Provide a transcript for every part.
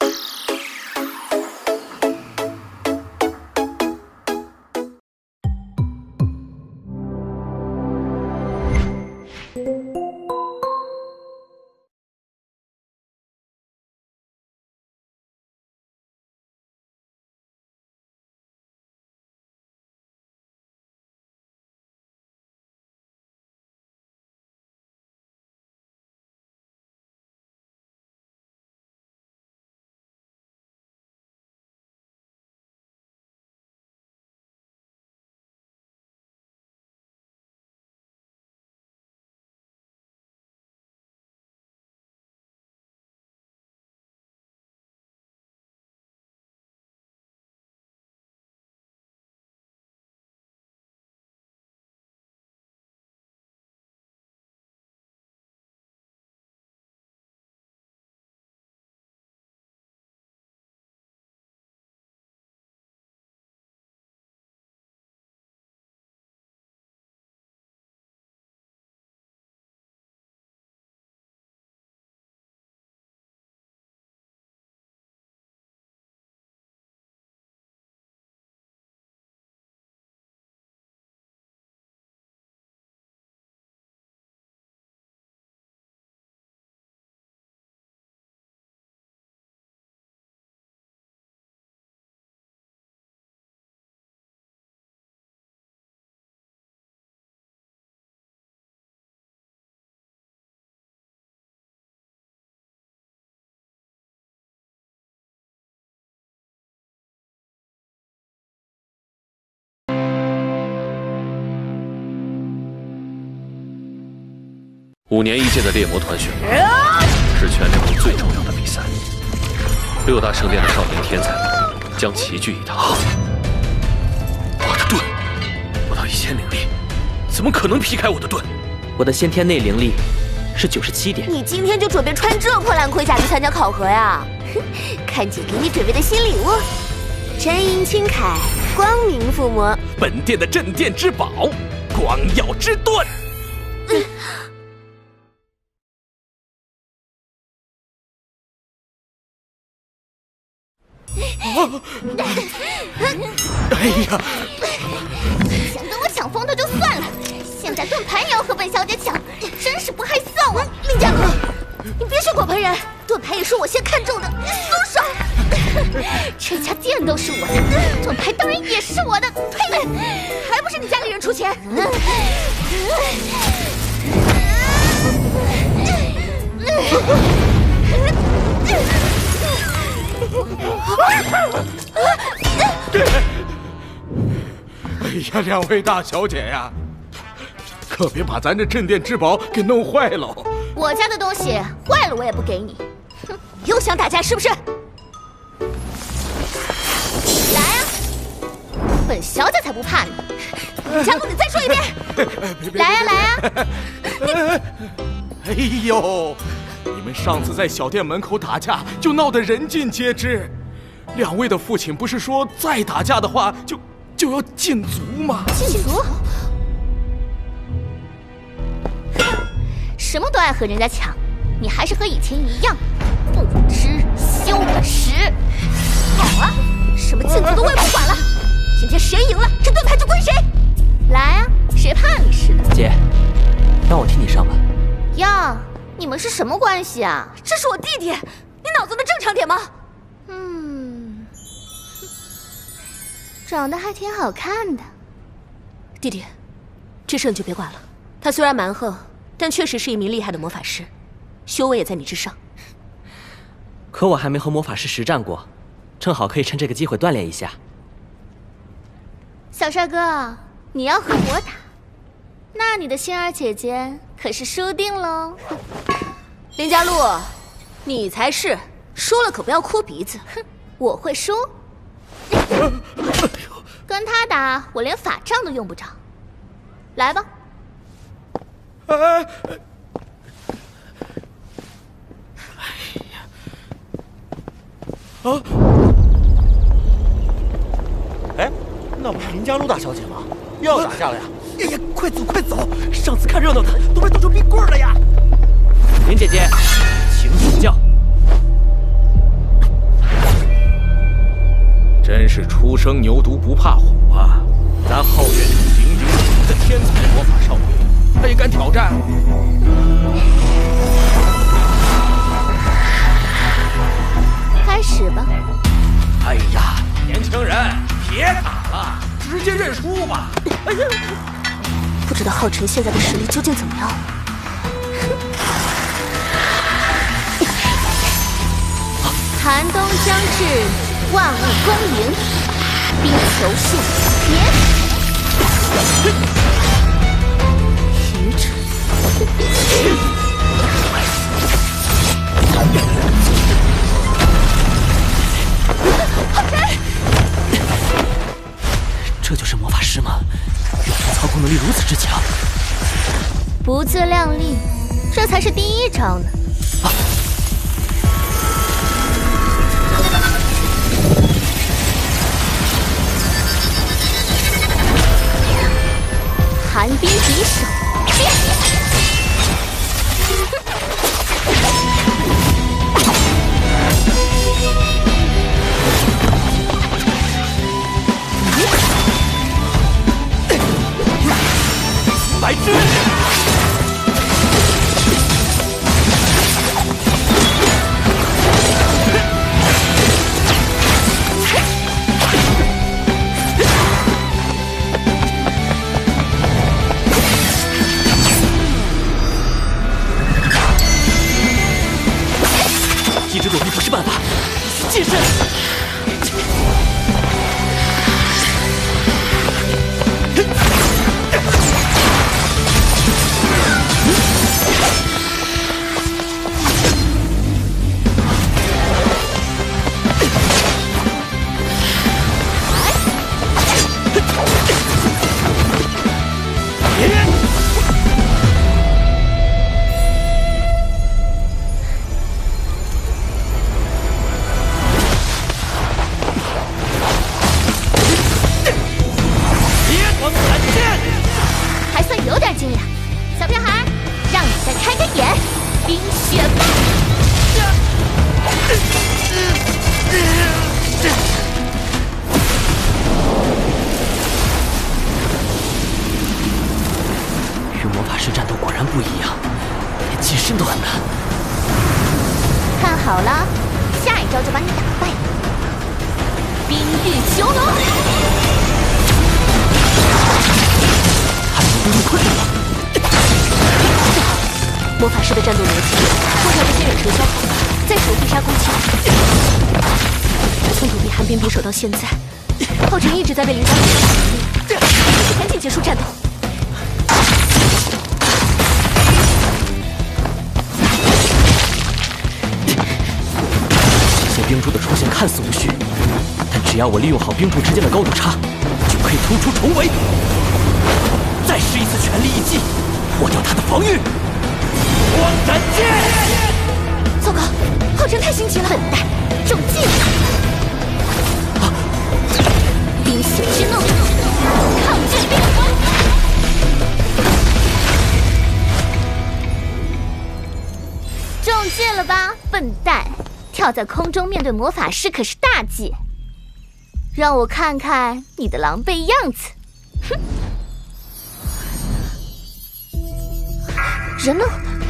5年一届的猎魔团选是全联盟最重要的比赛，6大圣殿的少年天才们将齐聚一堂。我的盾不到1000灵力，怎么可能劈开我的盾？ 我的先天内灵力是97点。 你今天就准备穿这破烂盔甲去参加考核呀？哼，看姐给你准备的新礼物，真银轻铠，光明附魔， 本殿的镇殿之宝——光耀之盾。 哎呀！ 想跟我抢风头就算了，现在盾牌也要和本小姐抢，真是不害臊啊！林家哥，你别说果盆人，盾牌也是我先看中的，松手！这家店都是我的，盾牌当然也是我的，呸！还不是你家里人出钱？ 哎呀，两位大小姐呀，可别把咱这镇店之宝给弄坏了。 我家的东西坏了我也不给你。哼，又想打架是不是？来啊！本小姐才不怕你。佳璐，你再说一遍。来呀来呀！ 哎呦，你们上次在小店门口打架，就闹得人尽皆知。两位的父亲不是说再打架的话就要禁足吗？ 禁足？什么都爱和人家抢，你还是和以前一样，不知羞耻。好啊，什么禁足都我也不管了。今天谁赢了，这盾牌就归谁。来啊，谁怕你似的？ 姐，让我替你上吧。 呀，你们是什么关系啊？这是我弟弟，你脑子能正常点吗？长得还挺好看的。 弟弟，这事你就别管了。他虽然蛮横，但确实是一名厉害的魔法师，修为也在你之上。 可我还没和魔法师实战过，正好可以趁这个机会锻炼一下。 小帅哥，你要和我打，那你的星儿姐姐可是输定喽。 林佳璐，你才是，输了可不要哭鼻子。 哼，我会输。跟他打，我连法杖都用不着。来吧。 哎，那不是林佳璐大小姐吗？又要打架了呀！ 哎呀，快走快走！上次看热闹的都被冻成冰棍了呀！ 林姐姐，请指教。 真是初生牛犊不怕虎啊！咱后院里鼎鼎有名的天才魔法少女，他也敢挑战？ 开始吧。 哎呀，年轻人，别打了，直接认输吧。哎呀， 不知道浩辰现在的实力究竟怎么样？ 寒冬将至，万物恭迎，冰球现别。愚蠢！ 这就是魔法师吗？远程操控能力如此之强， 不自量力，这才是第一招呢。寒冰匕首， 白痴！ 一直躲避不是办法，必须近身。 还算有点经验。小屁孩，让你再开个眼，冰雪暴！ 与魔法师战斗果然不一样，连近身都很难。 看好了，下一招就把你打败。冰玉囚笼！ 他怎么不用困住了？ 魔法师的战斗逻辑，脱掉这些远程消防，再使用必杀攻击。从躲避寒冰匕首到现在，浩辰一直在被林家主消耗能力，必须赶紧结束战斗。 这些冰柱的出现看似无序，但只要我利用好冰柱之间的高度差，就可以突出重围。再施一次全力一击，破掉他的防御。光斩剑！ 糟糕，浩辰太心急了， 笨蛋，中计了！冰雪之怒，抗拒冰魂！中计了吧，笨蛋！跳在空中面对魔法师可是大忌，让我看看你的狼狈样子！哼！人呢？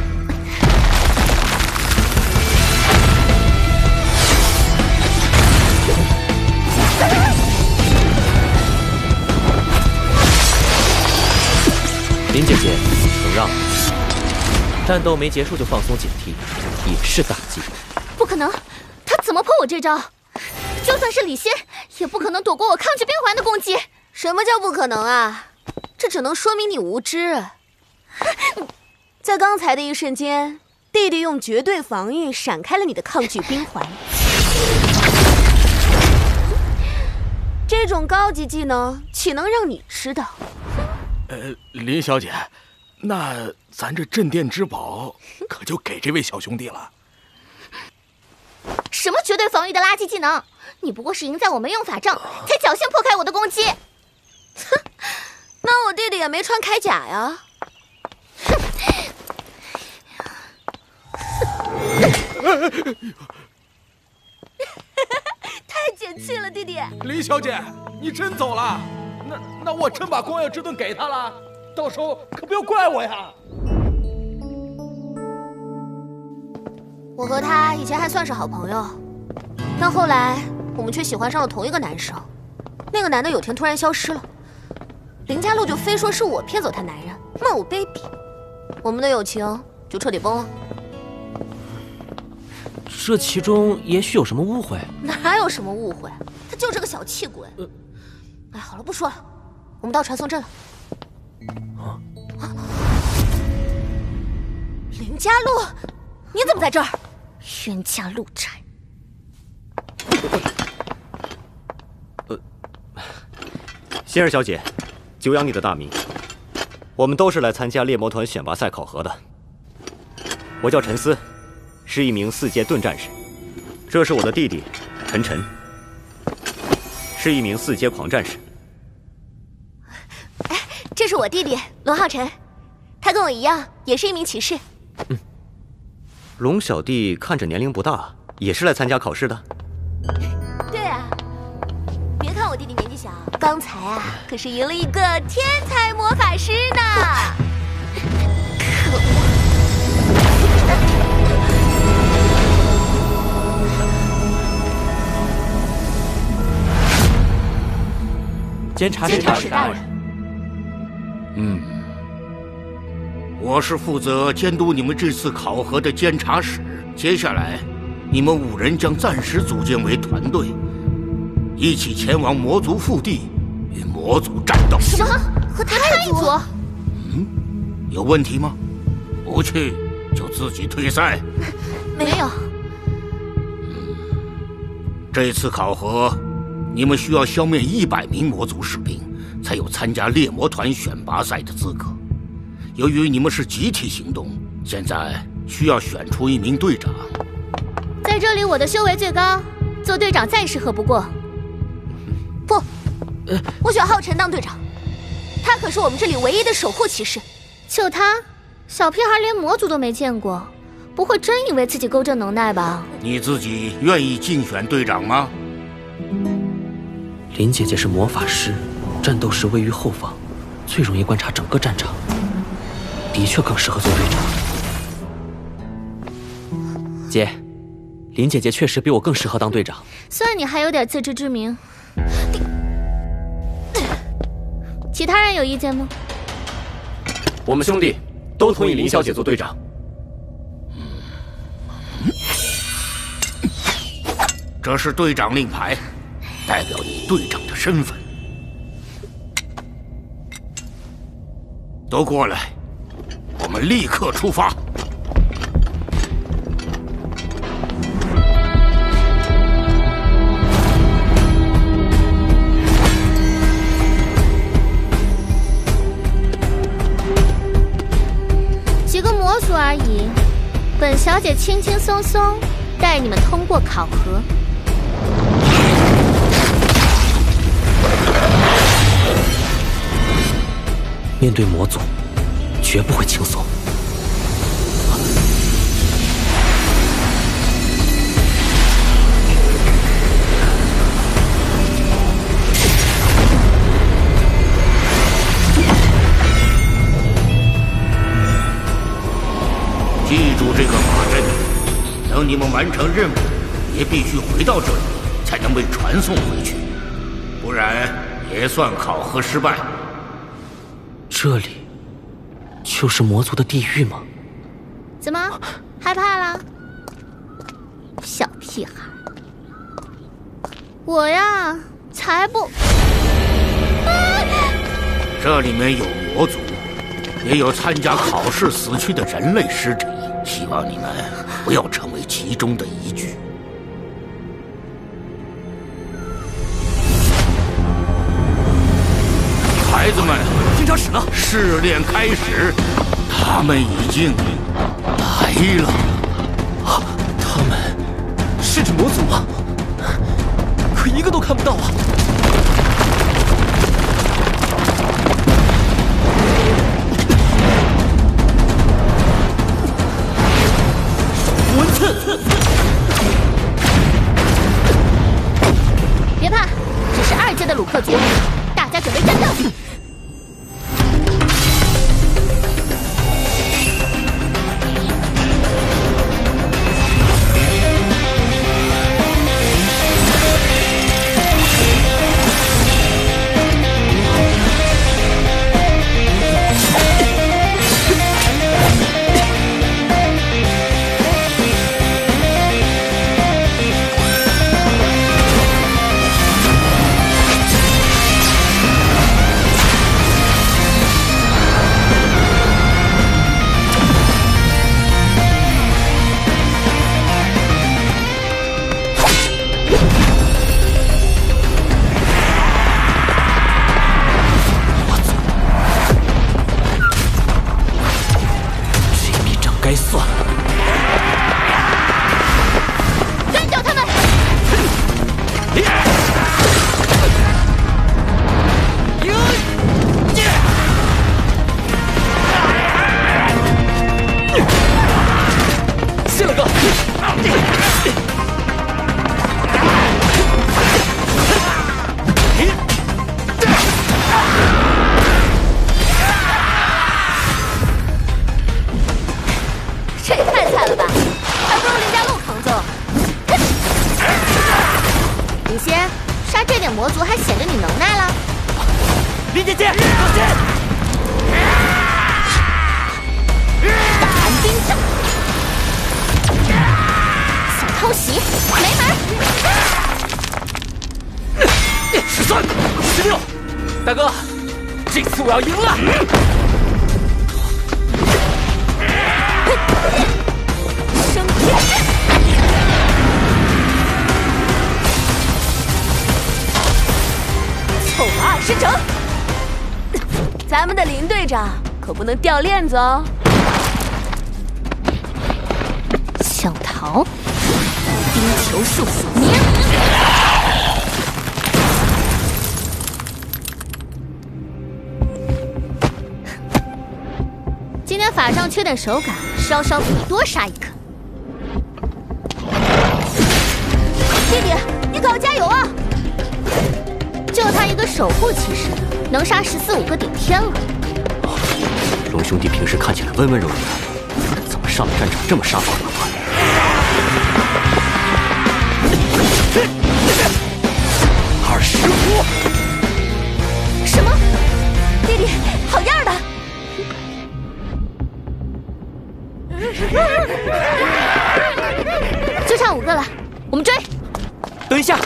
林姐姐，承让。战斗没结束就放松警惕，也是大忌。 不可能，他怎么破我这招？就算是李仙，也不可能躲过我抗拒冰环的攻击。 什么叫不可能啊？这只能说明你无知。在刚才的一瞬间，弟弟用绝对防御闪开了你的抗拒冰环。这种高级技能岂能让你知道？ 林小姐，那咱这镇店之宝可就给这位小兄弟了。 什么绝对防御的垃圾技能？你不过是赢在我没用法杖，才侥幸破开我的攻击。 哼，那我弟弟也没穿铠甲呀。太解气了，弟弟！ 弟。 林小姐，你真走了？那我真把光耀之盾给他了，到时候可不要怪我呀。 我和他以前还算是好朋友，但后来我们却喜欢上了同一个男生。那个男的有天突然消失了，林佳璐就非说是我骗走他男人，骂我卑鄙，我们的友情就彻底崩了。 这其中也许有什么误会？ 哪有什么误会？他就是个小气鬼。哎，好了，不说了，我们到传送阵了。林佳璐，你怎么在这儿？ 冤家路窄。 仙儿小姐，久仰你的大名。我们都是来参加猎魔团选拔赛考核的。我叫陈思，是一名4阶盾战士。这是我的弟弟陈晨，是一名4阶狂战士。 哎，这是我弟弟龙浩辰，他跟我一样，也是一名骑士。 龙小弟看着年龄不大，也是来参加考试的。 对啊，别看我弟弟年纪小，刚才啊可是赢了一个天才魔法师呢。可恶！ 监察使大人。 我是负责监督你们这次考核的监察使。接下来，你们5人将暂时组建为团队，一起前往魔族腹地，与魔族战斗。 什么？和太族？ 有问题吗？不去就自己退赛。 没有。 这次考核，你们需要消灭100名魔族士兵，才有参加猎魔团选拔赛的资格。由于你们是集体行动，现在需要选出1名队长。 在这里，我的修为最高，做队长再适合不过。 不，我选浩辰当队长，他可是我们这里唯一的守护骑士。 就他，小屁孩连魔族都没见过，不会真以为自己够这能耐吧？ 你自己愿意竞选队长吗？ 林姐姐是魔法师，战斗室位于后方，最容易观察整个战场，的确更适合做队长。姐，林姐姐确实比我更适合当队长。 算你还有点自知之明。其他人有意见吗？ 我们兄弟都同意林小姐做队长。 这是队长令牌，代表你队长的身份。都过来，我们立刻出发。 几个魔族而已，本小姐轻轻松松带你们通过考核。 面对魔族，绝不会轻松。 记住这个法阵，等你们完成任务，也必须回到这里，才能被传送回去，不然也算考核失败。 这里就是魔族的地狱吗？ 怎么，害怕了？小屁孩，我呀，才不！ 这里面有魔族，也有参加考试死去的人类尸体，希望你们不要成为其中的一具。孩子们， 警察使呢？ 试炼开始，他们已经来了。 啊，他们是指魔族吗？可一个都看不到啊！文刺， 别怕， 鲁克族，大家准备战斗！ 该算了。 干掉他们！ 谢了哥。 这也太菜了吧，还不如林家路扛揍。领先，杀这点魔族还显得你能耐了。 林姐姐，小心！ 大寒冰杖，想偷袭，没门 ！13、16，大哥，这次我要赢了！ 升天阵，凑了20整。 咱们的林队长可不能掉链子哦。 想逃？冰球束缚你！今天法杖缺点手感，稍稍可以多杀一个。弟弟，你可要加油啊！就他一个守护骑士，能杀14、15个顶天了。 龙兄弟平时看起来温温柔柔的，怎么上了战场这么杀伐果断？25。 什么？弟弟，好样的！就差5个了，我们追！ 等一下。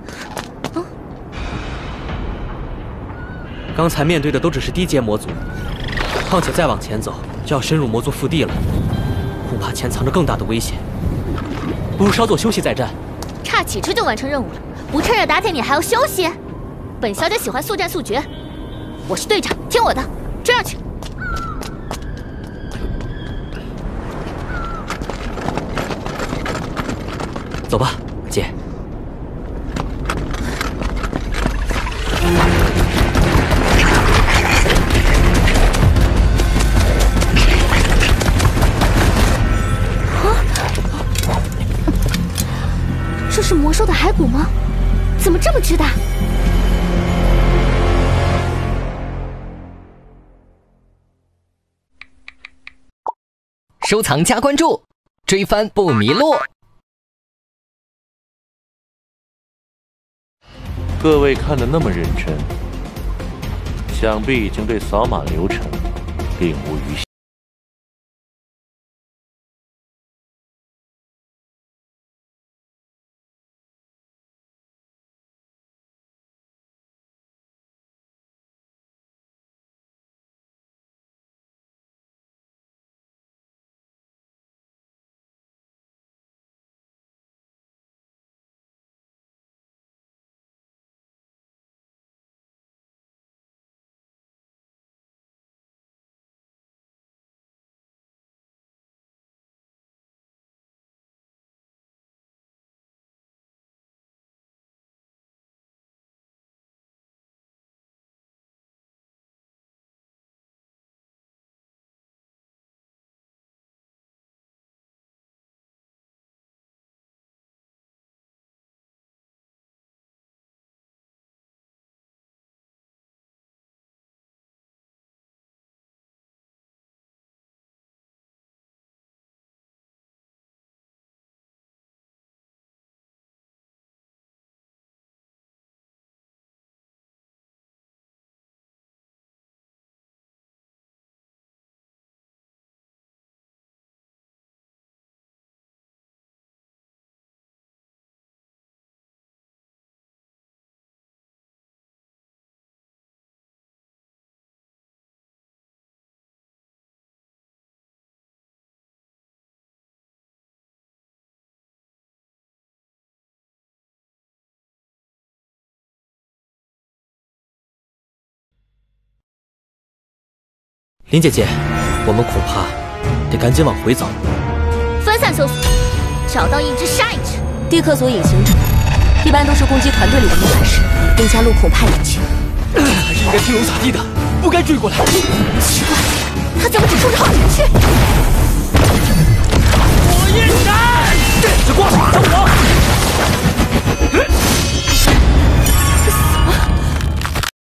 刚才面对的都只是低阶魔族，况且再往前走就要深入魔族腹地了，恐怕潜藏着更大的危险。不如稍作休息再战。 差几只就完成任务了，不趁热打铁你还要休息？本小姐喜欢速战速决，我是队长，听我的，追上去！ 走吧，姐。 这是魔兽的骸骨吗？怎么这么巨大？ 收藏加关注，追番不迷路。 各位看得那么认真，想必已经对扫码流程领悟于心。 林姐姐，我们恐怕得赶紧往回走。 分散搜索，找到一只杀一只。 地克所隐形者，一般都是攻击团队里的魔法师，林家路恐怕已经…… 还是应该听龙撒地的，不该追过来。 奇怪，他怎么只冲着浩景去？